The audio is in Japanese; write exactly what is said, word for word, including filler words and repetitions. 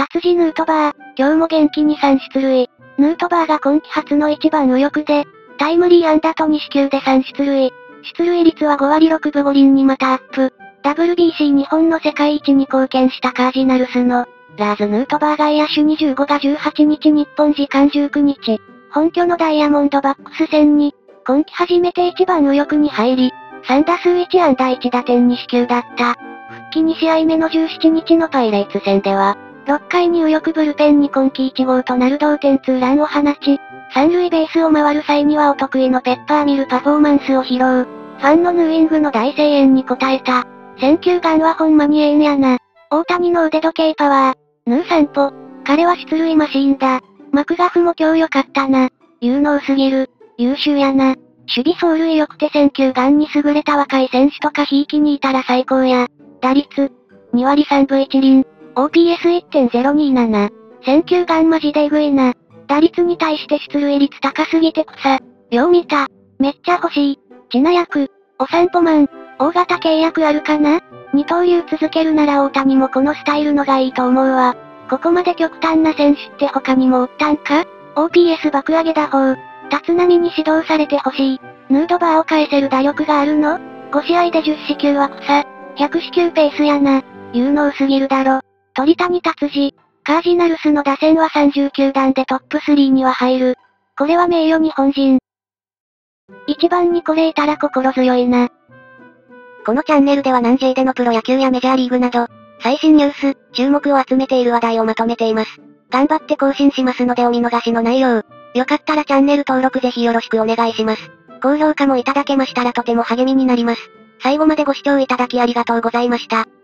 達治ヌートバー、今日も元気にさん出塁。ヌートバーが今季初の一番右翼で、タイムリー安打とに四球でさん出塁。出塁率はご割ろくぶご厘にまたアップ。ダブリュービーシー 日本の世界一に貢献したカージナルスの、ラーズ・ヌートバー外野手にじゅうごがじゅうはちにち日本時間じゅうくにち、本拠のダイヤモンドバックス戦に、今季初めて一番右翼に入り、さんだすういちあんだいちだてんに四球だった。復帰にしあいめのじゅうしちにちのパイレーツ戦では、ろっかいに右翼ブルペンに今季いち号となる同点ツーランを放ち、三塁ベースを回る際にはお得意のペッパーミルパフォーマンスを披露。ファンのヌーイングの大声援に応えた。選球眼はほんまにええんやな。大谷の腕時計パワー。ヌー散歩。彼は出塁マシーンだ。マクガフも今日良かったな。有能すぎる。優秀やな。守備走塁良くて選球眼に優れた若い選手とかひいきにいたら最高や。打率。に割さんぶいち厘。オーピーエスいってんゼロにーなな。選球眼マジでえぐいな。打率に対して出塁率高すぎて草。よう見た。めっちゃ欲しい。チナ役。お散歩マン。大型契約あるかな？二刀流続けるなら大谷もこのスタイルのがいいと思うわ。ここまで極端な選手って他にもおったんか？ オーピーエス 爆上げ打法。立浪に指導されてほしい。ヌードバーを返せる打力があるの？ ご 試合でじゅっ四球は草。ひゃく四球ペースやな。有能すぎるだろ。鳥谷達治。カージナルスの打線はさんじゅうきゅうだんでトップスリーには入る。これは名誉日本人。一番にこれいたら心強いな。 このチャンネルでは南 J でのプロ野球やメジャーリーグなど、最新ニュース、注目を集めている話題をまとめています。頑張って更新しますのでお見逃しのないよう。よかったらチャンネル登録ぜひよろしくお願いします。高評価もいただけましたらとても励みになります。最後までご視聴いただきありがとうございました。